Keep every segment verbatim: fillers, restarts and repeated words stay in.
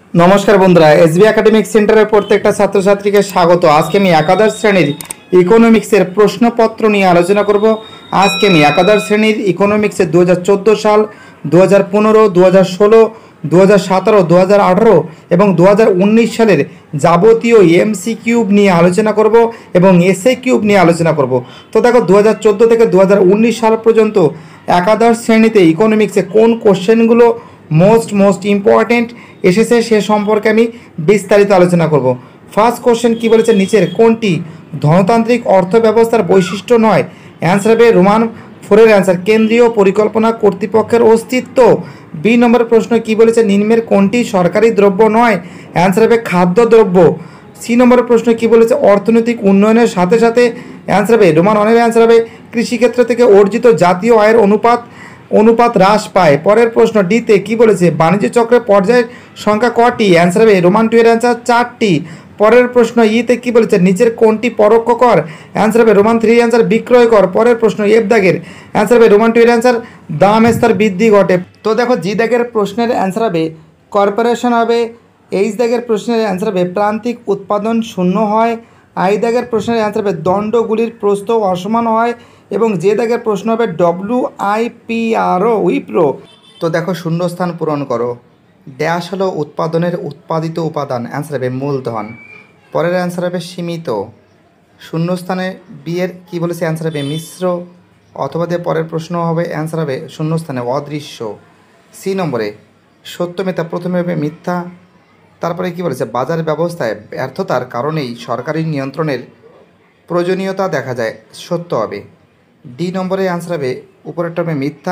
নমস্কার বন্ধুরা, SB academic সেন্টারের প্রত্যেকটা ছাত্রছাত্রীকে স্বাগত। আজকে আমি একাদশ শ্রেণীর ইকোনমিক্সের প্রশ্নপত্র নিয়ে আলোচনা করব। আজকে আমি একাদশ শ্রেণীর ইকোনমিক্সের দু হাজার চোদ্দো সাল, দু হাজার পনেরো, দু হাজার ষোলো, দু হাজার সতেরো, দু হাজার আঠারো এবং দু হাজার উনিশ সালের যাবতীয় এমসি কিউব নিয়ে আলোচনা করব এবং এসএ কিউব নিয়ে আলোচনা করব। তো দেখো, দু হাজার চোদ্দো থেকে দু হাজার উনিশ সাল পর্যন্ত একাদশ শ্রেণীতে ইকোনমিক্সে কোন কোশ্চেনগুলো মোস্ট মোস্ট ইম্পর্ট্যান্ট এসেছে সে সম্পর্কে আমি বিস্তারিত আলোচনা করব। ফার্স্ট কোশ্চেন কি বলেছে, নিচের কোনটি ধনতান্ত্রিক অর্থ ব্যবস্থার বৈশিষ্ট্য নয়? অ্যান্সার হবে রোমান ফোরের অ্যান্সার কেন্দ্রীয় পরিকল্পনা কর্তৃপক্ষের অস্তিত্ব। বি নম্বরের প্রশ্ন কি বলেছে, নিম্নের কোনটি সরকারি দ্রব্য নয়? অ্যান্সার হবে খাদ্যদ্রব্য। সি নম্বরের প্রশ্ন কি বলেছে, অর্থনৈতিক উন্নয়নের সাথে সাথে অ্যান্সার হবে রোমান অনের অ্যান্সার হবে কৃষিক্ষেত্র থেকে অর্জিত জাতীয় আয়ের অনুপাত অনুপাত হ্রাস পায়। পরের প্রশ্ন ডিতে কি বলেছে, বাণিজ্য চক্রের পর্যায়ের সংখ্যা কটি? অ্যান্সার হবে রোমান টু এর অ্যান্সার চারটি। পরের প্রশ্ন ইতে কি বলেছে, নিচের কোনটি পরোক্ষ কর? অ্যান্সার হবে রোমান থ্রি অ্যান্সার বিক্রয় কর। পরের প্রশ্ন এফ দাগের অ্যান্সার হবে রোমান টু এর অ্যান্সার দাম স্তর বৃদ্ধি ঘটে। তো দেখো, জি দাগের প্রশ্নের অ্যান্সার হবে কর্পোরেশন হবে। এইচ দাগের প্রশ্নের অ্যান্সার হবে প্রান্তিক উৎপাদন শূন্য হয়। আই দাগের প্রশ্নের অ্যান্সার হবে দণ্ডগুলির প্রস্থ অসমান হয়। এবং যে দাগের প্রশ্ন হবে W I P R O Wipro. তো দেখো, শূন্যস্থান পূরণ করো। ড্যাশ হলো উৎপাদনের উৎপাদিত উপাদান, অ্যান্সার হবে মূলধন। পরের অ্যান্সার হবে সীমিত। শূন্যস্থানে বিয়ের কি বলেছে, অ্যান্সার হবে মিশ্র। অথবা দিয়ে পরের প্রশ্ন হবে, অ্যান্সার হবে শূন্যস্থানে অদৃশ্য। সি নম্বরে সত্য মিথ্যা, প্রথমে হবে মিথ্যা। তারপরে কি বলেছে, বাজার ব্যবস্থায় ব্যর্থতার কারণেই সরকারি নিয়ন্ত্রণের প্রয়োজনীয়তা দেখা যায়, সত্য হবে। ডি নম্বরে অ্যান্সার হবে উপরেরটা হবে মিথ্যা।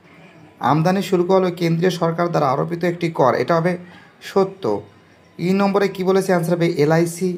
আমদানি শুল্ক হলো কেন্দ্রীয় সরকার দ্বারা আরোপিত একটি কর, এটা হবে সত্য। ই নম্বরে কি বলেছে, অ্যান্সার হবে এলআইসি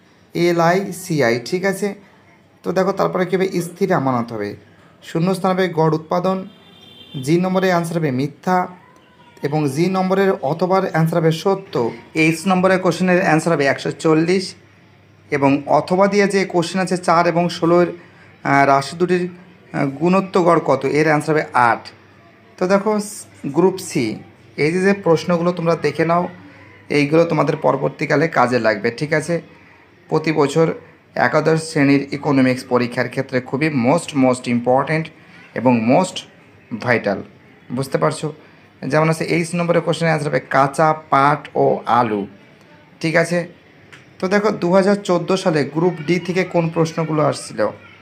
এলআইসিআই, ঠিক আছে। তো দেখো, তারপরে কী হবে, স্থির আমানত হবে। শূন্যস্থান হবে গড় উৎপাদন। জি নম্বরে অ্যান্সার হবে মিথ্যা এবং জি নম্বরের অথবার অ্যান্সার হবে সত্য। এইচ নম্বরের কোশ্চেনের অ্যান্সার হবে একশো চল্লিশ এবং অথবা দিয়ে যে কোশ্চেন আছে চার এবং ষোলোর রাশি দুটির গুণত্ব গড় কত, এর অ্যান্সার হবে আট। তো দেখো, গ্রুপ সি, এই যে যে প্রশ্নগুলো তোমরা দেখে নাও, এইগুলো তোমাদের পরবর্তীকালে কাজে লাগবে, ঠিক আছে। প্রতি বছর একাদশ শ্রেণীর ইকোনমিক্স পরীক্ষার ক্ষেত্রে খুবই মোস্ট মোস্ট ইম্পর্ট্যান্ট এবং মোস্ট ভাইটাল, বুঝতে পারছো। যেমন আছে এইচ নম্বরের কোশ্চেনের অ্যান্সার হবে কাঁচা পাট ও আলু, ঠিক আছে। তো দেখো, দু হাজার চোদ্দো সালে গ্রুপ ডি থেকে কোন প্রশ্নগুলো আসছিল?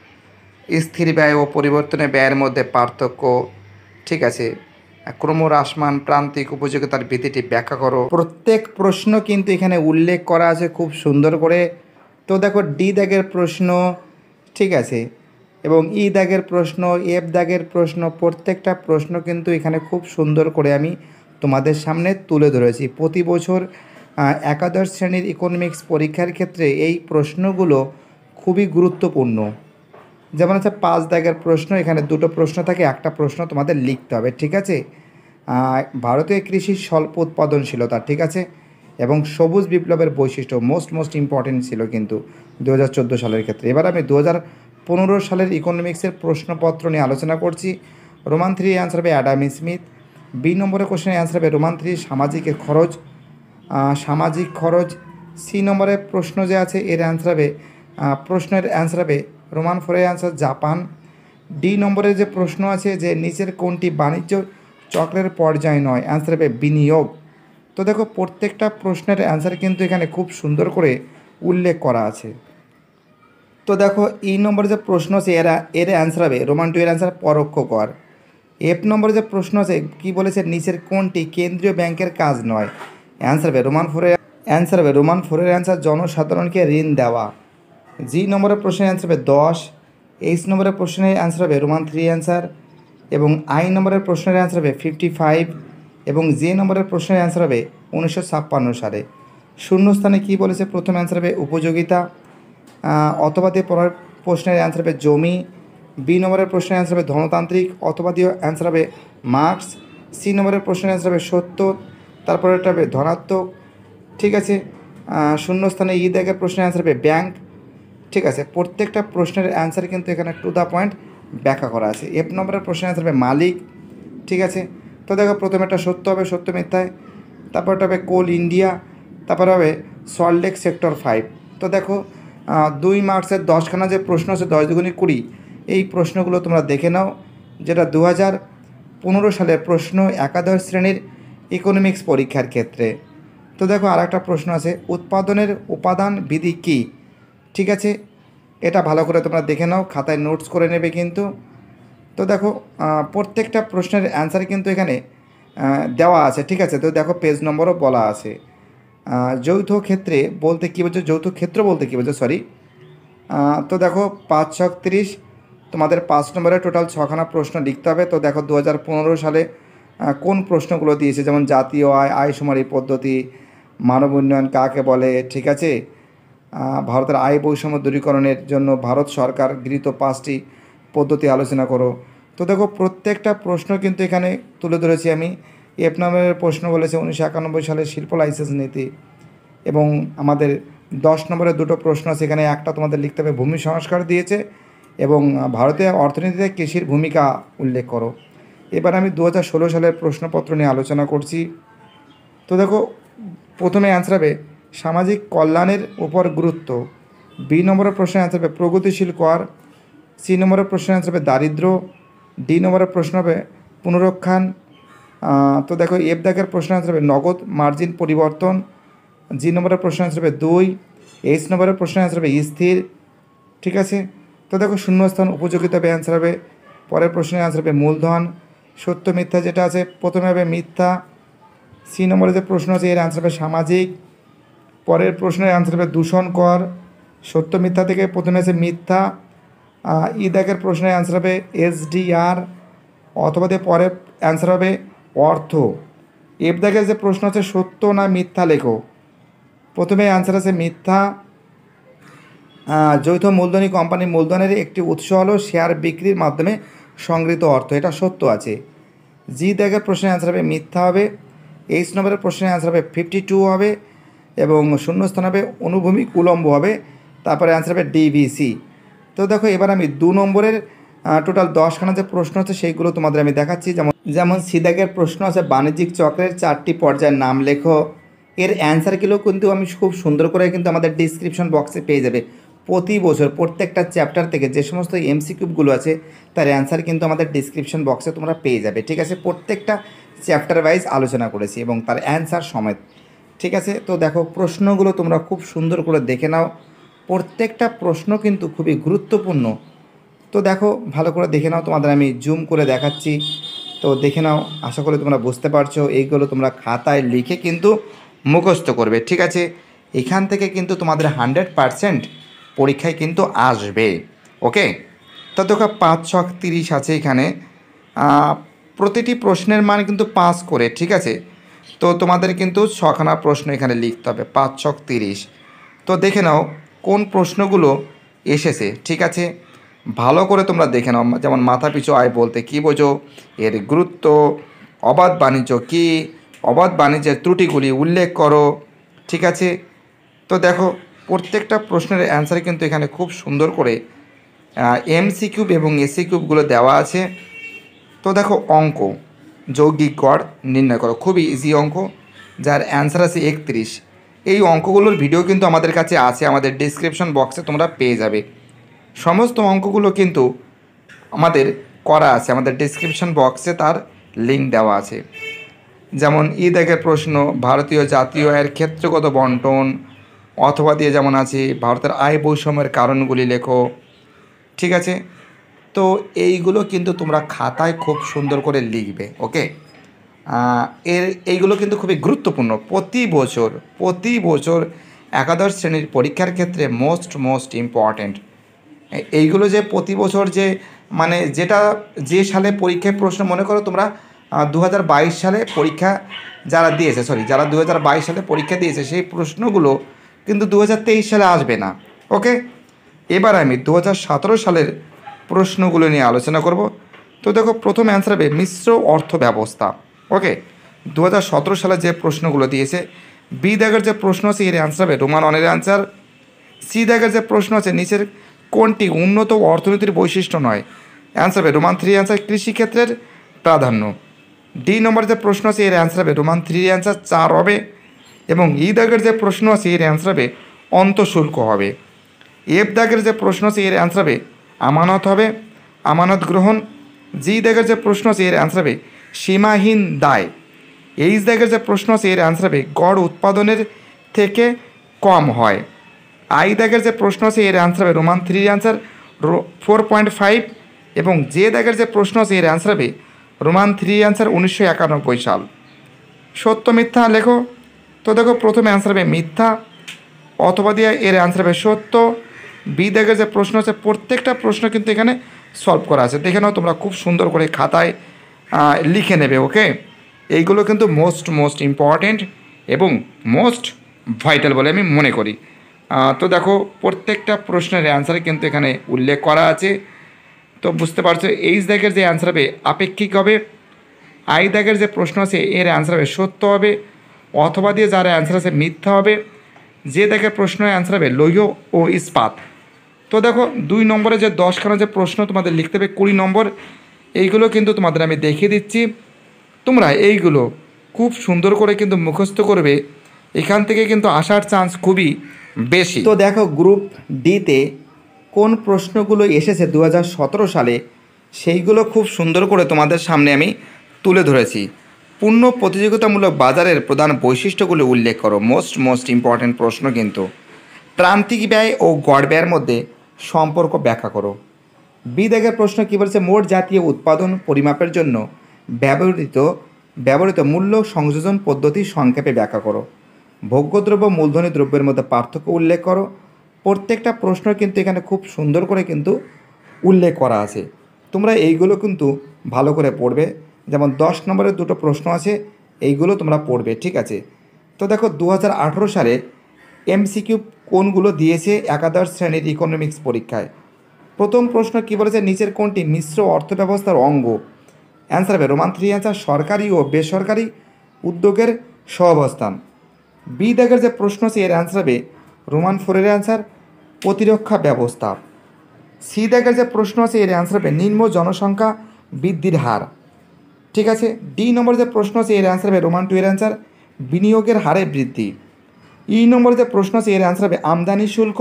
স্থির ব্যয় ও পরিবর্তনের ব্যয়ের মধ্যে পার্থক্য, ঠিক আছে। ক্রমহ্রাসমান প্রান্তিক উপযোগিতার ভিত্তিটি ব্যাখ্যা করো। প্রত্যেক প্রশ্ন কিন্তু এখানে উল্লেখ করা আছে খুব সুন্দর করে। তো দেখো, ডি দাগের প্রশ্ন, ঠিক আছে, এবং ই দাগের প্রশ্ন, এফ দাগের প্রশ্ন, প্রত্যেকটা প্রশ্ন কিন্তু এখানে খুব সুন্দর করে আমি তোমাদের সামনে তুলে ধরেছি। প্রতি বছর একাদশ শ্রেণীর ইকোনমিক্স পরীক্ষার ক্ষেত্রে এই প্রশ্নগুলো খুবই গুরুত্বপূর্ণ। যেমন আছে পাঁচ দাগের প্রশ্ন, এখানে দুটো প্রশ্ন থাকে, একটা প্রশ্ন তোমাদের লিখতে হবে, ঠিক আছে। ভারতীয় কৃষির স্বল্প উৎপাদনশীলতা, ঠিক আছে, এবং সবুজ বিপ্লবের বৈশিষ্ট্য মোস্ট মোস্ট ইম্পর্টেন্ট ছিল কিন্তু দু হাজার চোদ্দো সালের ক্ষেত্রে। এবার আমি দু হাজার পনেরো সালের ইকোনমিক্সের প্রশ্নপত্র নিয়ে আলোচনা করছি। রোমান থ্রি অ্যান্সার হবে অ্যাডাম স্মিথ। বি নম্বরের কোশ্চেনের অ্যান্সার হবে রোমান থ্রি সামাজিক খরচ সামাজিক খরচ। সি নম্বরের প্রশ্ন যে আছে এর অ্যান্সার হবে প্রশ্নের অ্যান্সার হবে রোমান ফোরের অ্যান্সার জাপান। ডি নম্বরের যে প্রশ্ন আছে যে নিচের কোনটি বাণিজ্য চক্রের পর্যায় নয়, অ্যান্সার হবে বিনিয়োগ। তো দেখো, প্রত্যেকটা প্রশ্নের অ্যান্সার কিন্তু এখানে খুব সুন্দর করে উল্লেখ করা আছে। তো দেখো, ই নম্বরে যে প্রশ্ন আছে এরা এর অ্যান্সার হবে রোমান টু এর অ্যান্সার পরোক্ষ কর। এফ নম্বরে যে প্রশ্ন আছে কি বলেছে, নিচের কোনটি কেন্দ্রীয় ব্যাংকের কাজ নয়, অ্যান্সার হবে রোমান ফোরের অ্যান্সার হবে রোমান ফোরের অ্যান্সার জনসাধারণকে ঋণ দেওয়া। জি নম্বরের প্রশ্নের অ্যান্সার হবে দশ। এইচ নম্বরের প্রশ্নের অ্যান্সার হবে রোমান থ্রি অ্যান্সার এবং আই নম্বরের প্রশ্নের অ্যান্সার হবে ফিফটি ফাইভ এবং জে নম্বরের প্রশ্নের অ্যান্সার হবে উনিশশো ছাপ্পান্ন সালে। শূন্যস্থানে কী বলেছে, প্রথম অ্যান্সার হবে উপযোগিতা। অথবা দিয়ে পরের প্রশ্নের অ্যান্সার হবে জমি। বি নম্বরের প্রশ্নের অ্যান্সার হবে ধনতান্ত্রিক, অথবা দিয়ে অ্যান্সার হবে মার্কস। সি নম্বরের প্রশ্নের অ্যান্সার হবে সত্য, তারপরে এটা হবে ধনাত্মক, ঠিক আছে। শূন্যস্থানে ই দাগের প্রশ্নের অ্যান্সার হবে ব্যাংক, ঠিক আছে। প্রত্যেকটা প্রশ্নের অ্যান্সার কিন্তু এখানে টু দ্য পয়েন্ট ব্যাখ্যা করা আছে। এফ নম্বরের প্রশ্নের অ্যান্সার হবে মালিক, ঠিক আছে। তো দেখো, প্রথমে একটা সত্য হবে, সত্য মিথ্যায়। তারপর এটা হবে কোল ইন্ডিয়া, তারপরে হবে সল্টলেক সেক্টর ফাইভ। তো দেখো দুই মার্কসের দশখানা যে প্রশ্ন আছে, দশ দুগুণী কুড়ি, এই প্রশ্নগুলো তোমরা দেখে নাও, যেটা দু হাজার পনেরো সালের প্রশ্ন একাদশ শ্রেণীর ইকোনমিক্স পরীক্ষার ক্ষেত্রে। তো দেখো আর একটা প্রশ্ন আছে, উৎপাদনের উপাদান বিধি কী? ঠিক আছে, এটা ভালো করে তোমরা দেখে নাও, খাতায় নোটস করে নেবে কিন্তু। তো দেখো প্রত্যেকটা প্রশ্নের অ্যান্সার কিন্তু এখানে দেওয়া আছে, ঠিক আছে। তো দেখো পেজ নম্বরও বলা আছে। যৌথ ক্ষেত্রে বলতে কী বোঝো, যৌথ ক্ষেত্র বলতে কী বোঝো, সরি। তো দেখো পাঁচ ছক তিরিশ, তোমাদের পাঁচ নম্বরে টোটাল ছখানা প্রশ্ন লিখতে হবে। তো দেখো দু হাজার পনেরো সালে কোন প্রশ্নগুলো দিয়েছে, যেমন জাতীয় আয়, আয়শুমারি পদ্ধতি, মানব উন্নয়ন কাকে বলে, ঠিক আছে। ভারতের আয় বৈষম্য দূরীকরণের জন্য ভারত সরকার গৃহীত পাঁচটি পদ্ধতি আলোচনা করো। তো দেখো প্রত্যেকটা প্রশ্ন কিন্তু এখানে তুলে ধরেছি আমি। এফ নম্বরের প্রশ্ন বলেছে উনিশশো একানব্বই সালের শিল্প লাইসেন্স নীতি, এবং আমাদের দশ নম্বরের দুটো প্রশ্ন আছে, এখানে একটা তোমাদের লিখতে হবে ভূমি সংস্কার দিয়েছে, এবং ভারতীয় অর্থনীতিতে কৃষির ভূমিকা উল্লেখ করো। এবার আমি দু হাজার ষোলো সালের প্রশ্নপত্র নিয়ে আলোচনা করছি। তো দেখো প্রথমে অ্যান্সার হবে সামাজিক কল্যাণের উপর গুরুত্ব, বি নম্বরের প্রশ্নের অ্যান্সার হবে প্রগতিশীল কর, সি নম্বরের প্রশ্নের অ্যান্সার হবে দারিদ্র, ডি নম্বরের প্রশ্ন হবে পুনরুত্থান। তো দেখো এফ দাগের প্রশ্নের অ্যান্সার হবে নগদ মার্জিন পরিবর্তন, জি নম্বরের প্রশ্নের অ্যান্সার হবে দুই, এইচ নম্বরের প্রশ্নের অ্যান্সার হবে স্থির, ঠিক আছে। তো দেখো শূন্যস্থান উপযোগিতা হবে অ্যান্সার হবে, পরের প্রশ্নের অ্যান্সার হবে মূলধন, সত্য মিথ্যা যেটা আছে প্রথমে হবে মিথ্যা, সি নম্বরে যে প্রশ্ন আছে এর অ্যান্সার হবে সামাজিক, পরের প্রশ্নের অ্যান্সার হবে দূষণ কর, সত্য মিথ্যা থেকে প্রথমে আছে মিথ্যা, ই দাগের প্রশ্নের অ্যান্সার হবে এসডিআর, অথবা দিয়ে পরের অ্যান্সার হবে অর্থ। এফ দাগের যে প্রশ্ন আছে সত্য না মিথ্যা লেখো, প্রথমে অ্যান্সার আছে মিথ্যা। যৌথ মূলধনী কোম্পানির মূলধনের একটি উৎস হলো শেয়ার বিক্রির মাধ্যমে সংগৃহীত অর্থ, এটা সত্য আছে। জি দাগের প্রশ্নের অ্যান্সার হবে মিথ্যা হবে, এইচ নম্বরের প্রশ্নের অ্যান্সার হবে ফিফটি টু হবে, এবং শূন্যস্থান হবে অনুভূমিক উলম্ব হবে, তারপরে অ্যান্সার হবে ডিভিসি। তো দেখো এবার আমি দু নম্বরের টোটাল দশখানা যে প্রশ্ন আছে সেইগুলো তোমাদের আমি দেখাচ্ছি। যেমন যেমন সি দাগের প্রশ্ন আছে বাণিজ্যিক চক্রের চারটি পর্যায়ের নাম লেখো, এর অ্যান্সারগুলো কিন্তু আমি খুব সুন্দর করে কিন্তু আমাদের ডিসক্রিপশন বক্সে পেয়ে যাবে। প্রতি বছর প্রত্যেকটা চ্যাপ্টার থেকে যে সমস্ত এমসিকিউগুলো আছে তার অ্যান্সার কিন্তু আমাদের ডিসক্রিপশন বক্সে তোমরা পেয়ে যাবে, ঠিক আছে। প্রত্যেকটা চ্যাপ্টার ওয়াইজ আলোচনা করেছি এবং তার অ্যান্সার সমেত, ঠিক আছে। তো দেখো প্রশ্নগুলো তোমরা খুব সুন্দর করে দেখে নাও, প্রত্যেকটা প্রশ্ন কিন্তু খুবই গুরুত্বপূর্ণ। তো দেখো ভালো করে দেখে নাও, তোমাদের আমি জুম করে দেখাচ্ছি, তো দেখে নাও, আশা করি তোমরা বুঝতে পারছো। এইগুলো তোমরা খাতায় লিখে কিন্তু মুখস্থ করবে, ঠিক আছে। এখান থেকে কিন্তু তোমাদের হান্ড্রেড পারসেন্ট পরীক্ষায় কিন্তু আসবে, ওকে। তো দেখো পাঁচ ছক তিরিশ আছে এখানে, প্রতিটি প্রশ্নের মান কিন্তু পাস করে, ঠিক আছে। তো তোমাদের কিন্তু ছখানা প্রশ্ন এখানে লিখতে হবে, পাঁচ ছক তিরিশ। তো দেখে নাও কোন প্রশ্নগুলো এসেছে, ঠিক আছে, ভালো করে তোমরা দেখে নাও। যেমন মাথাপিছু আয় বলতে কী বোঝো, এর গুরুত্ব, অবাধ বাণিজ্য কী, অবাধ বাণিজ্যের ত্রুটিগুলি উল্লেখ করো, ঠিক আছে। তো দেখো প্রত্যেকটা প্রশ্নের অ্যান্সার কিন্তু এখানে খুব সুন্দর করে এমসি কিউব এবং এসি কিউবগুলো দেওয়া আছে। তো দেখো অঙ্ক, যৌগিক গড় নির্ণয় করো, খুবই ইজি অঙ্ক, যার অ্যান্সার আছে একত্রিশ। এই অঙ্কগুলোর ভিডিও কিন্তু আমাদের কাছে আছে, আমাদের ডিসক্রিপশন বক্সে তোমরা পেয়ে যাবে। সমস্ত অঙ্কগুলো কিন্তু আমাদের করা আছে, আমাদের ডিসক্রিপশন বক্সে তার লিঙ্ক দেওয়া আছে। যেমন ই দাগের প্রশ্ন ভারতীয় জাতীয় আয়ের ক্ষেত্রগত বন্টন, অথবা দিয়ে যেমন আছে ভারতের আয় বৈষম্যের কারণগুলি লেখো, ঠিক আছে। তো এইগুলো কিন্তু তোমরা খাতায় খুব সুন্দর করে লিখবে, ওকে। এর এইগুলো কিন্তু খুবই গুরুত্বপূর্ণ, প্রতি বছর প্রতি বছর একাদশ শ্রেণীর পরীক্ষার ক্ষেত্রে মোস্ট মোস্ট ইম্পর্ট্যান্ট। এইগুলো যে প্রতি বছর যে মানে যেটা যে সালে পরীক্ষায় প্রশ্ন, মনে করো তোমরা দু হাজার বাইশ সালে পরীক্ষা যারা দিয়েছে সরি যারা দু হাজার বাইশ সালে পরীক্ষা দিয়েছে সেই প্রশ্নগুলো কিন্তু দু হাজার তেইশ সালে আসবে না, ওকে। এবার আমি দু হাজার সতেরো সালের প্রশ্নগুলো নিয়ে আলোচনা করব। তো দেখো প্রথম অ্যান্সার হবে মিশ্র অর্থ ব্যবস্থা, ওকে। দু হাজার সতেরো সালে যে প্রশ্নগুলো দিয়েছে, বি দাগের যে প্রশ্ন আছে এর অ্যান্সার হবে রোমান অনের অ্যান্সার, সি দাগের যে প্রশ্ন আছে নিচের কোনটি উন্নত অর্থনীতির বৈশিষ্ট্য নয়, অ্যান্সার হবে রোমান থ্রি অ্যান্সার কৃষিক্ষেত্রের প্রাধান্য। ডি নম্বর যে প্রশ্ন আছে এর অ্যান্সার হবে রোমান থ্রি অ্যান্সার চার হবে, এবং ই দাগের যে প্রশ্ন আছে এর অ্যান্সার হবে অন্তঃশুল্ক হবে। এফ দাগের যে প্রশ্ন আছে এর অ্যান্সার হবে আমানত হবে, আমানত গ্রহণ। জি দাগের যে প্রশ্ন আছে এর অ্যান্সার হবে সীমাহীন দায়। এইচ দাগের যে প্রশ্ন আছে এর অ্যান্সার হবে গড় উৎপাদনের থেকে কম হয়। আই দাগের যে প্রশ্ন আছে এর অ্যান্সার হবে রোমান থ্রির অ্যান্সার ফোর পয়েন্ট ফাইভ এবং যে দাগের যে প্রশ্ন আছে এর অ্যান্সার হবে রোমান থ্রি অ্যান্সার উনিশশো একানব্বই সাল। সত্য মিথ্যা লেখো। তো দেখো প্রথমে অ্যান্সার হবে মিথ্যা, অথবা দিয়ে এর অ্যান্সার হবে সত্য। বি দাগের যে প্রশ্ন আছে প্রত্যেকটা প্রশ্ন কিন্তু এখানে সলভ করা আছে, দেখে নাও তোমরা খুব সুন্দর করে খাতায় লিখে নেবে। ওকে, এইগুলো কিন্তু মোস্ট মোস্ট ইম্পর্ট্যান্ট এবং মোস্ট ভাইটাল বলে আমি মনে করি। তো দেখো প্রত্যেকটা প্রশ্নের অ্যান্সারে কিন্তু এখানে উল্লেখ করা আছে। তো বুঝতে পারছো এইচ দাগের যে অ্যান্সার হবে আপেক্ষিক হবে, আই দাগের যে প্রশ্ন আছে এর অ্যান্সার হবে সত্য হবে, অথবা দিয়ে যার অ্যান্সার আছে মিথ্যা হবে। যে দাগের প্রশ্নের অ্যান্সার হবে লৌহ ও ইস্পাত। তো দেখো দুই নম্বরে যে দশখানা যে প্রশ্ন তোমাদের লিখতে হবে কুড়ি নম্বর, এইগুলো কিন্তু তোমাদের আমি দেখিয়ে দিচ্ছি। তোমরা এইগুলো খুব সুন্দর করে কিন্তু মুখস্থ করবে, এখান থেকে কিন্তু আসার চান্স খুবই বেশি। তো দেখো গ্রুপ ডিতে কোন প্রশ্নগুলো এসেছে দু হাজার সতেরো সালে সেইগুলো খুব সুন্দর করে তোমাদের সামনে আমি তুলে ধরেছি। পূর্ণ প্রতিযোগিতামূলক বাজারের প্রধান বৈশিষ্ট্যগুলো উল্লেখ করো। মোস্ট মোস্ট ইম্পর্ট্যান্ট প্রশ্ন কিন্তু। প্রান্তিক ব্যয় ও গড় ব্যয়ের মধ্যে সম্পর্ক ব্যাখ্যা করো। বি দাগের প্রশ্ন কী বলছে, মোট জাতীয় উৎপাদন পরিমাপের জন্য ব্যবহৃত ব্যবহৃত মূল্য সংযোজন পদ্ধতি সংক্ষেপে ব্যাখ্যা করো। ভোগ্যদ্রব্য মূলধনী দ্রব্যের মধ্যে পার্থক্য উল্লেখ করো। প্রত্যেকটা প্রশ্ন কিন্তু এখানে খুব সুন্দর করে কিন্তু উল্লেখ করা আছে, তোমরা এইগুলো কিন্তু ভালো করে পড়বে। যেমন দশ নম্বরের দুটো প্রশ্ন আছে, এইগুলো তোমরা পড়বে, ঠিক আছে। তো দেখো দু হাজার আঠেরো সালে এমসিকিউ কোনগুলো দিয়েছে একাদশ শ্রেণীর ইকোনমিক্স পরীক্ষায়। প্রথম প্রশ্ন কী বলেছে, নিচের কোনটি মিশ্র অর্থব্যবস্থার অঙ্গ? অ্যান্সার হবে রোমান থ্রি অ্যান্সার সরকারি ও বেসরকারি উদ্যোগের সহাবস্থান। বি দাগের যে প্রশ্ন আছে এর অ্যান্সার হবে রোমান ফোরের অ্যান্সার প্রতিরক্ষা ব্যবস্থা। সি দাগের যে প্রশ্ন আছে এর অ্যান্সার হবে নিম্ন জনসংখ্যা বৃদ্ধির হার, ঠিক আছে। ডি নম্বর যে প্রশ্ন আছে এর অ্যান্সার হবে রোমান টু এর অ্যান্সার বিনিয়োগের হারে বৃদ্ধি। ই নম্বর যে প্রশ্ন আছে এর অ্যান্সার হবে আমদানি শুল্ক।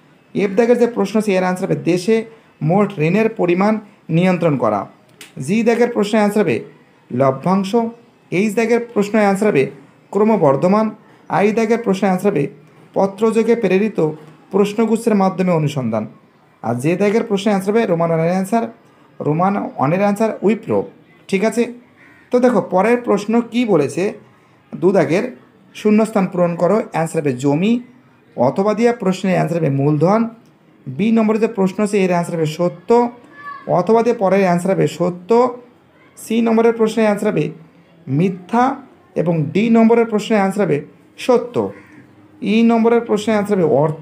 এফ দাগের যে প্রশ্ন আছে এর অ্যান্সার হবে দেশে মোট ঋণের পরিমাণ নিয়ন্ত্রণ করা। জি দাগের প্রশ্নের অ্যান্সার হবে লভ্যাংশ। এইচ দাগের প্রশ্নের অ্যান্সার হবে ক্রমবর্ধমান। আই দাগের প্রশ্নের অ্যান্সার হবে পত্রযোগে প্রেরিত প্রশ্নগুচ্ছের মাধ্যমে অনুসন্ধান। আর যে দাগের প্রশ্নের অ্যান্সার হবে রোমান ওয়ানের অ্যান্সার রোমান ওয়ানের অ্যান্সার উইপ্রো, ঠিক আছে। তো দেখো পরের প্রশ্ন কি বলেছে, দু দাগের শূন্যস্থান পূরণ করো। অ্যান্সার হবে জমি, অথবা দিয়ে প্রশ্নের অ্যান্সার হবে মূলধন। বি নম্বরে যে প্রশ্ন আছে এর অ্যান্সার হবে সত্য, অথবা দিয়ে পরের অ্যান্সার হবে সত্য। সি নম্বরের প্রশ্নের অ্যান্সার হবে মিথ্যা এবং ডি নম্বরের প্রশ্নের অ্যান্সার হবে সত্য। ই নম্বরের প্রশ্নের অ্যান্সার হবে অর্থ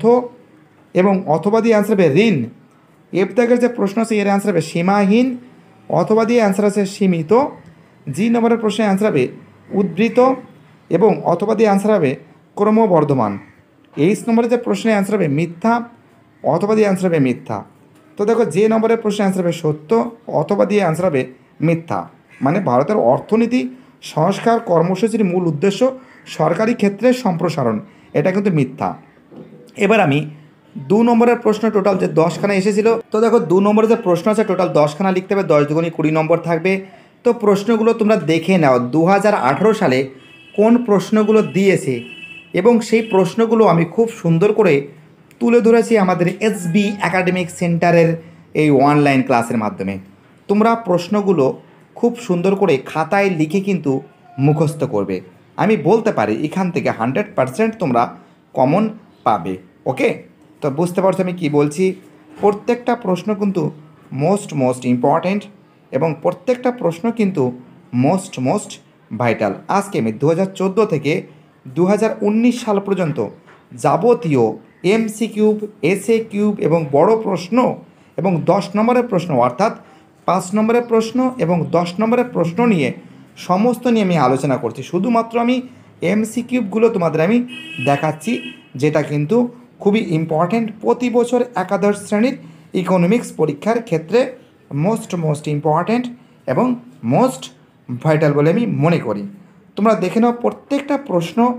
এবং অথবা দিয়ে অ্যান্সার হবে ঋণ। এফ দাগের যে প্রশ্ন আছে এর অ্যান্সার হবে সীমাহীন, অথবা দিয়ে অ্যান্সার আছে সীমিত। জি নম্বরের প্রশ্নের অ্যান্সার হবে উদ্বৃত্ত এবং অথবা দিয়ে অ্যান্সার হবে ক্রমবর্ধমান। এইচ নম্বরের যে প্রশ্নের অ্যান্সার হবে মিথ্যা, অথবা দিয়ে অ্যান্সার হবে মিথ্যা। তো দেখো যে নম্বরের প্রশ্নের অ্যান্সার হবে সত্য, অথবা দিয়ে অ্যান্সার হবে মিথ্যা। মানে ভারতের অর্থনীতি সংস্কার কর্মসূচির মূল উদ্দেশ্য সরকারি ক্ষেত্রে সম্প্রসারণ, এটা কিন্তু মিথ্যা। এবার আমি দু নম্বরের প্রশ্ন টোটাল যে দশখানা এসেছিল, তো দেখো দু নম্বরের যে প্রশ্ন আছে টোটাল দশখানা লিখতে হবে, দশ দুগুণে কুড়ি নম্বর থাকবে। তো প্রশ্নগুলো তোমরা দেখে নাও দু হাজার আঠেরো সালে কোন প্রশ্নগুলো দিয়েছে এবং সেই প্রশ্নগুলো আমি খুব সুন্দর করে তুলে ধরেছি আমাদের এসবি একাডেমিক সেন্টারের এই অনলাইন ক্লাসের মাধ্যমে। তোমরা প্রশ্নগুলো খুব সুন্দর করে খাতায় লিখে কিন্তু মুখস্থ করবে। আমি বলতে পারি এখান থেকে হান্ড্রেড পারসেন্ট তোমরা কমন পাবে। ওকে, তো বুঝতে পারছো আমি কি বলছি। প্রত্যেকটা প্রশ্ন কিন্তু মোস্ট মোস্ট ইম্পর্ট্যান্ট এবং প্রত্যেকটা প্রশ্ন কিন্তু মোস্ট মোস্ট ভাইটাল। আজকে আমি দু হাজার চোদ্দো থেকে দু হাজার উনিশ সাল পর্যন্ত যাবতীয় এমসি কিউব, এসএ কিউব এবং বড় প্রশ্ন এবং দশ নম্বরের প্রশ্ন অর্থাৎ পাঁচ নম্বরের প্রশ্ন এবং দশ নম্বরের প্রশ্ন নিয়ে সমস্ত নিয়ে আমি আলোচনা করছি। শুধুমাত্র আমি এমসি কিউবগুলো তোমাদের আমি দেখাচ্ছি, যেটা কিন্তু খুবই ইম্পর্ট্যান্ট প্রতি বছর একাদশ শ্রেণীর ইকোনমিক্স পরীক্ষার ক্ষেত্রে মোস্ট মোস্ট ইম্পর্ট্যান্ট এবং মোস্ট ভাইটাল বলে আমি মনে করি। তোমরা দেখে নাও প্রত্যেকটা প্রশ্ন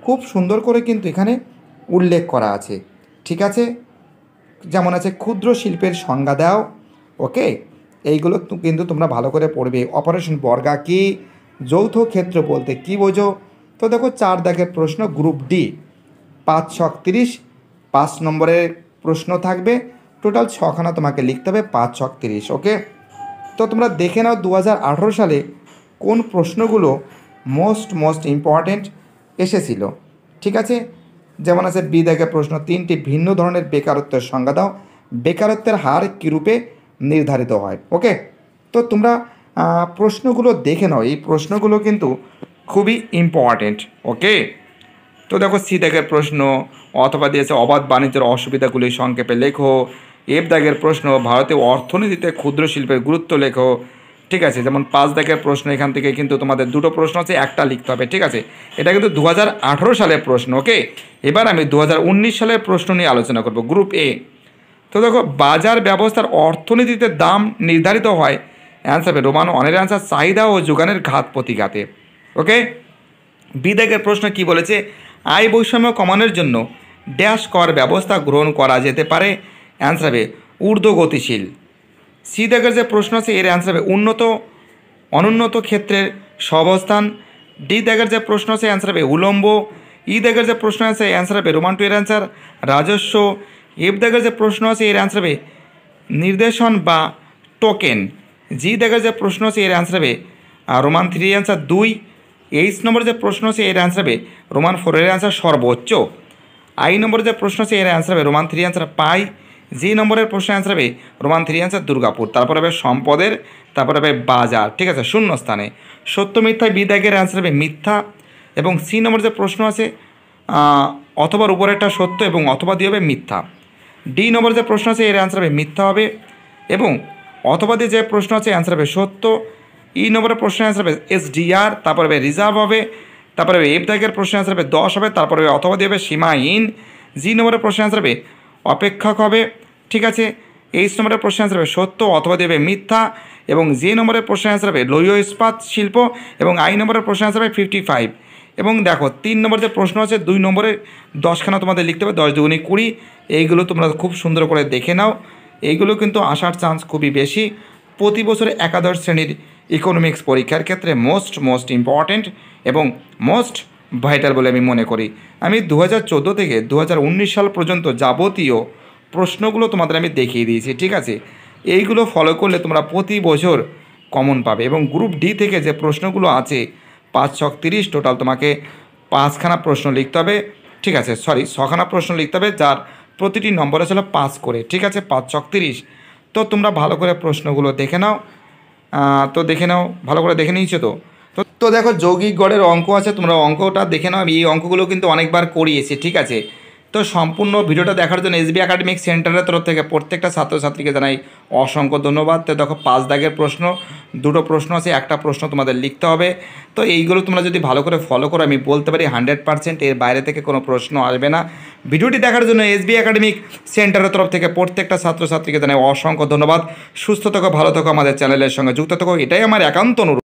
খুব সুন্দর করে কিন্তু এখানে উল্লেখ করা আছে, ঠিক আছে। যেমন আছে ক্ষুদ্র শিল্পের সংজ্ঞা দাও, ওকে, এইগুলো কিন্তু তোমরা ভালো করে পড়বে। অপারেশন বর্গা কি, যৌথ ক্ষেত্র বলতে কি বোঝো। তো দেখো চার দাগের প্রশ্ন গ্রুপ ডি, পাঁচ ছক তিরিশ, পাঁচ নম্বরের প্রশ্ন থাকবে, টোটাল ছখানা তোমাকে লিখতে হবে, পাঁচ ছক তিরিশ, ওকে। তো তোমরা দেখে নাও দু হাজার আঠেরো সালে কোন প্রশ্নগুলো মোস্ট মোস্ট ইম্পর্ট্যান্ট এসেছিল, ঠিক আছে। যেমন আছে বি দাগের প্রশ্ন, তিনটি ভিন্ন ধরনের বেকারত্বের সংজ্ঞা দাও, বেকারত্বের হার কীরূপে নির্ধারিত হয়, ওকে। তো তোমরা প্রশ্নগুলো দেখে নাও, এই প্রশ্নগুলো কিন্তু খুবই ইম্পর্ট্যান্ট, ওকে। তো দেখো সি দাগের প্রশ্ন, অথবা দিয়েছে অবাধ বাণিজ্যের অসুবিধাগুলি সংক্ষেপে লেখো। এফ দাগের প্রশ্ন, ভারতীয় অর্থনীতিতে ক্ষুদ্র শিল্পের গুরুত্ব লেখো, ঠিক আছে। যেমন পাঁচ দাগের প্রশ্ন, এখান থেকে কিন্তু তোমাদের দুটো প্রশ্ন আছে, একটা লিখতে হবে, ঠিক আছে। এটা কিন্তু দু হাজার আঠেরো সালের প্রশ্ন, ওকে। এবার আমি দু হাজার উনিশ সালের প্রশ্ন নিয়ে আলোচনা করব, গ্রুপ এ। তো দেখো বাজার ব্যবস্থার অর্থনীতিতে দাম নির্ধারিত হয়, অ্যান্সার হবে রোমান অনের অ্যান্সার চাহিদা ও যোগানের ঘাত প্রতিঘাতে, ওকে। বি দাগের প্রশ্ন কি বলেছে, আয় বৈষম্য কমানোর জন্য ড্যাশ কর ব্যবস্থা গ্রহণ করা যেতে পারে, অ্যান্সার হবে ঊর্ধ্বগতিশীল। সি দাগের যে প্রশ্ন আছে এর অ্যান্সার হবে উন্নত অনুন্নত ক্ষেত্রের সহাবস্থান। ডি দাগের যে প্রশ্ন আছে অ্যান্সার হবে উলম্ব। ই দাগের যে প্রশ্ন আছে অ্যান্সার হবে রোমান টু এর অ্যান্সার রাজস্ব। এফ দাগের যে প্রশ্ন আছে এর অ্যান্সার হবে নির্দেশন বা টোকেন। জি দাগের যে প্রশ্ন আছে এর অ্যান্সার হবে রোমান থ্রি অ্যান্সার দুই। এইচ নম্বর যে প্রশ্ন আছে এর অ্যান্সার হবে রোমান ফোরের অ্যান্সার সর্বোচ্চ। আই নম্বরের যে প্রশ্ন আছে এর অ্যান্সার হবে রোমান থ্রি অ্যান্সার পাই। জি নম্বরের প্রশ্ন অ্যান্সার হবে রোমান থ্রি অ্যান্সার দুর্গাপুর। তারপর হবে সম্পদের, তারপর হবে বাজার, ঠিক আছে, শূন্য স্থানে। সত্য মিথ্যায় বি দাগের অ্যান্সার হবে মিথ্যা। এবং সি নম্বর যে প্রশ্ন আছে অথবার উপরেরটা সত্য এবং অথবা দিয়ে হবে মিথ্যা। ডি নম্বর যে প্রশ্ন আছে এর অ্যান্সার হবে মিথ্যা হবে এবং অথবা দিয়ে যে প্রশ্ন আছে অ্যান্সার হবে সত্য। ই নম্বরের প্রশ্ন অ্যান্সার হবে এস ডি আর, তারপর হবে রিজার্ভ হবে, তারপরে হবে এফ দাগের প্রশ্ন অ্যান্সার হবে দশ হবে, তারপরে হবে অথবা দিয়ে হবে সীমাহীন। জি নম্বরের প্রশ্ন অ্যান্সার হবে অপেক্ষক হবে, ঠিক আছে। এইচ নম্বরের প্রশ্ন অ্যান্সার হবে সত্য অথবা দেবে মিথ্যা এবং যে নম্বরের প্রশ্ন অ্যান্সার হবে লৌহ ইস্পাত শিল্প এবং আই নম্বরের প্রশ্ন অ্যান্সার হবে ফিফটি ফাইভ। এবং দেখো তিন নম্বর যে প্রশ্ন আছে দুই নম্বরে দশখানা তোমাদের লিখতে হবে, দশ দুগুণে কুড়ি। এইগুলো তোমরা খুব সুন্দর করে দেখে নাও, এইগুলো কিন্তু আসার চান্স খুবই বেশি প্রতি বছর একাদশ শ্রেণীর ইকোনমিক্স পরীক্ষার ক্ষেত্রে মোস্ট মোস্ট ইম্পর্ট্যান্ট এবং মোস্ট ভাইটাল বলে আমি মনে করি। আমি দু হাজার চোদ্দো থেকে দু হাজার উনিশ সাল পর্যন্ত যাবতীয় প্রশ্নগুলো তোমাদের আমি দেখিয়ে দিয়েছি, ঠিক আছে। এইগুলো ফলো করলে তোমরা প্রতি বছর কমন পাবে। এবং গ্রুপ ডি থেকে যে প্রশ্নগুলো আছে পাঁচ ছক তিরিশ, টোটাল তোমাকে পাঁচখানা প্রশ্ন লিখতে হবে, ঠিক আছে, সরি ছখানা প্রশ্ন লিখতে হবে, যার প্রতিটি নম্বরে ছিল পাঁচ করে, ঠিক আছে, পাঁচ ছক তিরিশ। তো তোমরা ভালো করে প্রশ্নগুলো দেখে নাও, তো দেখে নাও, ভালো করে দেখে নিয়েছো তো। তো দেখো যৌগিক গড়ের অঙ্ক আছে, তোমরা অঙ্কটা দেখে নাও। আমি এই অঙ্কগুলো কিন্তু অনেকবার করিয়েছি, ঠিক আছে। তো সম্পূর্ণ ভিডিওটা দেখার জন্য এসবি একাডেমিক সেন্টারের তরফ থেকে প্রত্যেকটা ছাত্রছাত্রীকে জানাই অসংখ্য ধন্যবাদ। তো দেখো পাঁচ দাগের প্রশ্ন, দুটো প্রশ্ন আছে, একটা প্রশ্ন তোমাদের লিখতে হবে। তো এইগুলো তোমরা যদি ভালো করে ফলো করো আমি বলতে পারি হান্ড্রেড পার্সেন্ট এর বাইরে থেকে কোনো প্রশ্ন আসবে না। ভিডিওটি দেখার জন্য এসবি একাডেমিক সেন্টারের তরফ থেকে প্রত্যেকটা ছাত্রছাত্রীকে জানাই অসংখ্য ধন্যবাদ। সুস্থ থাকো, ভালো থাকো, আমাদের চ্যানেলের সঙ্গে যুক্ত থাকো, এটাই আমার একান্ত অনুরোধ।